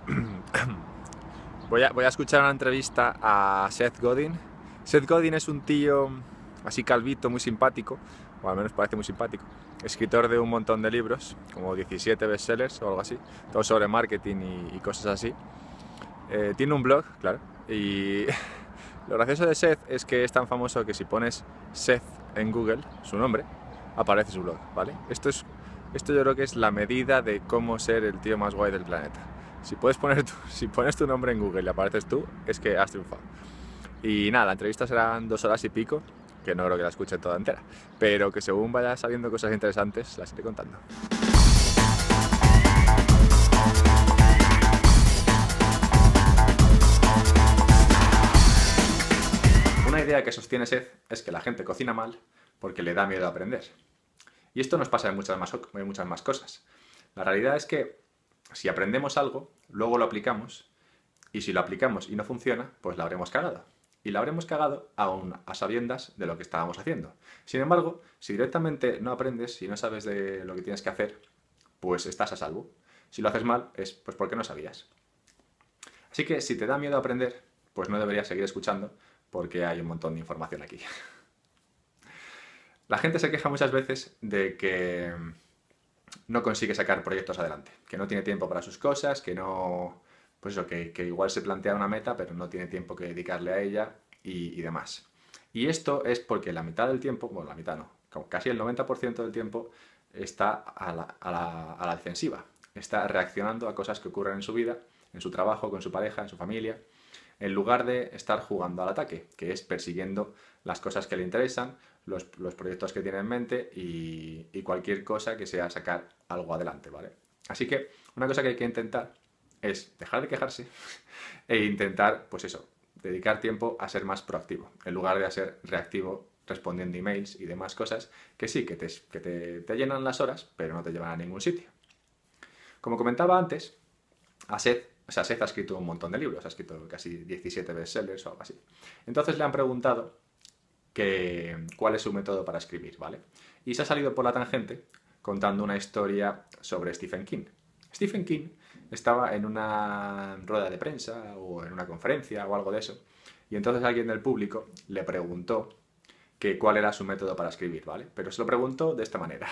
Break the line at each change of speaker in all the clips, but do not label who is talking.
Voy a escuchar una entrevista a Seth Godin. Seth Godin es un tío así calvito, muy simpático, o al menos parece muy simpático. Escritor de un montón de libros, como 17 bestsellers o algo así, todo sobre marketing y cosas así. Tiene un blog, claro, y lo gracioso de Seth es que es tan famoso que si pones Seth en Google, su nombre, aparece su blog, ¿vale? Esto yo creo que es la medida de cómo ser el tío más guay del planeta. Si pones tu nombre en Google y apareces tú, es que has triunfado. Y nada, la entrevista serán 2 horas y pico, que no creo que la escuche toda entera, pero que según vaya sabiendo cosas interesantes, las iré contando. Una idea que sostiene Seth es que la gente cocina mal porque le da miedo aprender. Y esto nos pasa en muchas más cosas. La realidad es que si aprendemos algo, luego lo aplicamos, y si lo aplicamos y no funciona, pues la habremos cagado. Y la habremos cagado aún a sabiendas de lo que estábamos haciendo. Sin embargo, si directamente no aprendes y no sabes de lo que tienes que hacer, pues estás a salvo. Si lo haces mal, es pues porque no sabías. Así que si te da miedo aprender, pues no deberías seguir escuchando porque hay un montón de información aquí. La gente se queja muchas veces de que no consigue sacar proyectos adelante, que no tiene tiempo para sus cosas, que no, pues eso, que igual se plantea una meta, pero no tiene tiempo que dedicarle a ella y demás. Y esto es porque la mitad del tiempo, bueno, la mitad no, casi el 90% del tiempo está a la defensiva, está reaccionando a cosas que ocurren en su vida, en su trabajo, con su pareja, en su familia, en lugar de estar jugando al ataque, que es persiguiendo las cosas que le interesan, los proyectos que tiene en mente y cualquier cosa que sea sacar algo adelante, ¿vale? Así que una cosa que hay que intentar es dejar de quejarse e intentar, pues eso, dedicar tiempo a ser más proactivo, en lugar de a ser reactivo respondiendo emails y demás cosas que sí, te llenan las horas, pero no te llevan a ningún sitio. Como comentaba antes, Seth ha escrito un montón de libros, ha escrito casi 17 bestsellers o algo así. Entonces le han preguntado cuál es su método para escribir, ¿vale? Y se ha salido por la tangente contando una historia sobre Stephen King. Stephen King estaba en una rueda de prensa o en una conferencia o algo de eso, y entonces alguien del público le preguntó que cuál era su método para escribir, ¿vale? Pero se lo preguntó de esta manera.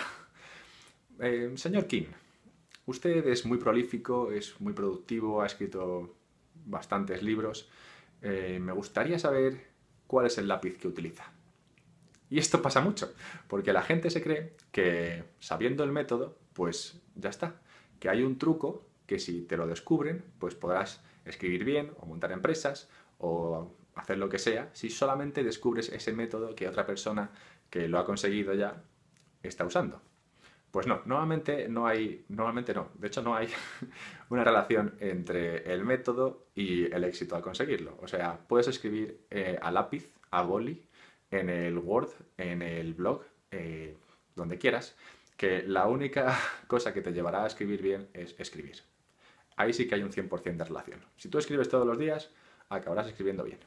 Señor King, usted es muy prolífico, es muy productivo, ha escrito bastantes libros. Me gustaría saber cuál es el lápiz que utiliza. Y esto pasa mucho, porque la gente se cree que sabiendo el método, pues ya está. Que hay un truco que si te lo descubren, pues podrás escribir bien o montar empresas o hacer lo que sea, si solamente descubres ese método que otra persona que lo ha conseguido ya está usando. Pues no, normalmente no, de hecho no hay una relación entre el método y el éxito al conseguirlo. O sea, puedes escribir a lápiz, a boli, en el Word, en el blog, donde quieras, que la única cosa que te llevará a escribir bien es escribir. Ahí sí que hay un 100% de relación. Si tú escribes todos los días, acabarás escribiendo bien.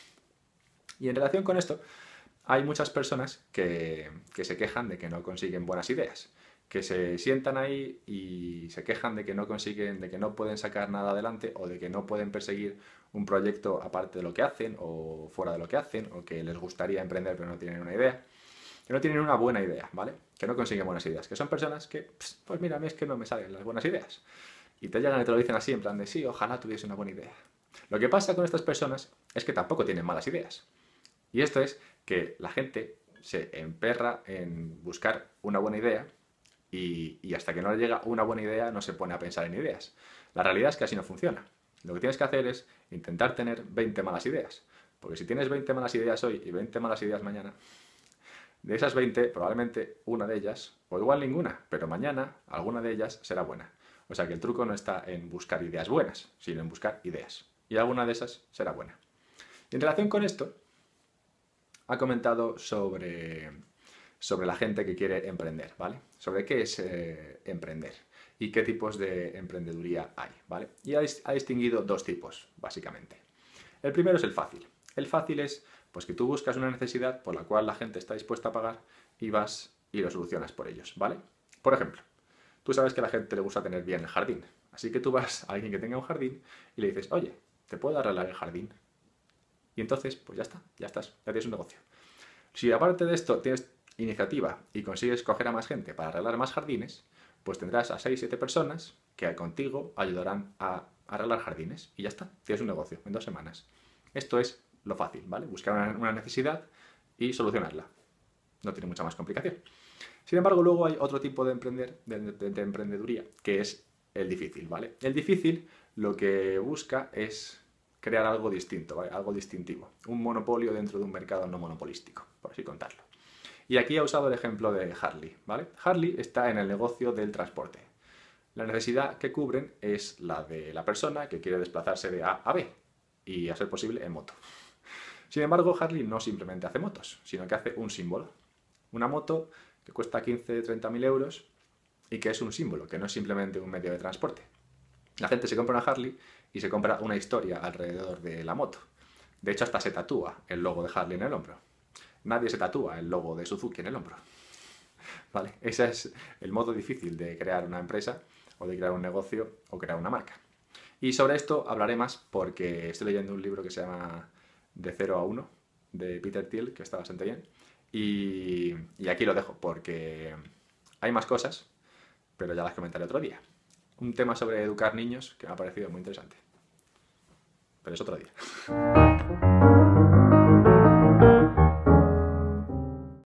Y en relación con esto, hay muchas personas que se quejan de que no consiguen buenas ideas, que se sientan ahí y se quejan de que no consiguen, de que no pueden sacar nada adelante o de que no pueden perseguir un proyecto aparte de lo que hacen o fuera de lo que hacen o que les gustaría emprender pero no tienen una idea, que no tienen una buena idea, ¿vale? Que no consiguen buenas ideas, que son personas que, pues mira, a mí es que no me salen las buenas ideas. Y te llegan y te lo dicen así, en plan de sí, ojalá tuviese una buena idea. Lo que pasa con estas personas es que tampoco tienen malas ideas. Y esto es que la gente se emperra en buscar una buena idea y hasta que no le llega una buena idea no se pone a pensar en ideas. La realidad es que así no funciona. Lo que tienes que hacer es intentar tener 20 malas ideas. Porque si tienes 20 malas ideas hoy y 20 malas ideas mañana, de esas 20 probablemente una de ellas, o igual ninguna, pero mañana alguna de ellas será buena. O sea que el truco no está en buscar ideas buenas, sino en buscar ideas. Y alguna de esas será buena. Y en relación con esto, ha comentado sobre la gente que quiere emprender, ¿vale? Sobre qué es emprender y qué tipos de emprendeduría hay, ¿vale? Y ha distinguido dos tipos, básicamente. El primero es el fácil. El fácil es pues que tú buscas una necesidad por la cual la gente está dispuesta a pagar y vas y lo solucionas por ellos, ¿vale? Por ejemplo, tú sabes que a la gente le gusta tener bien el jardín Así que tú vas a alguien que tenga un jardín y le dices, oye, ¿te puedo arreglar el jardín? Y entonces, pues ya está, ya estás, ya tienes un negocio. Si aparte de esto tienes iniciativa y consigues coger a más gente para arreglar más jardines, pues tendrás a 6 7 personas que contigo ayudarán a arreglar jardines y ya está, tienes un negocio en 2 semanas. Esto es lo fácil, ¿vale? Buscar una necesidad y solucionarla. No tiene mucha más complicación. Sin embargo, luego hay otro tipo de, de emprendeduría, que es el difícil, ¿vale? El difícil lo que busca es crear algo distinto, ¿vale? Algo distintivo. Un monopolio dentro de un mercado no monopolístico, por así contarlo. Y aquí he usado el ejemplo de Harley, ¿vale? Harley está en el negocio del transporte. La necesidad que cubren es la de la persona que quiere desplazarse de A a B y, a ser posible, en moto. Sin embargo, Harley no simplemente hace motos, sino que hace un símbolo. Una moto que cuesta 15 o 30 mil euros y que es un símbolo, que no es simplemente un medio de transporte. La gente se compra una Harley y se compra una historia alrededor de la moto. De hecho, hasta se tatúa el logo de Harley en el hombro. Nadie se tatúa el logo de Suzuki en el hombro. ¿Vale? Ese es el modo difícil de crear una empresa o de crear un negocio o crear una marca. Y sobre esto hablaré más porque estoy leyendo un libro que se llama De 0 a 1 de Peter Thiel, que está bastante bien. Y aquí lo dejo porque hay más cosas, pero ya las comentaré otro día. Un tema sobre educar niños que me ha parecido muy interesante. Pero es otro día.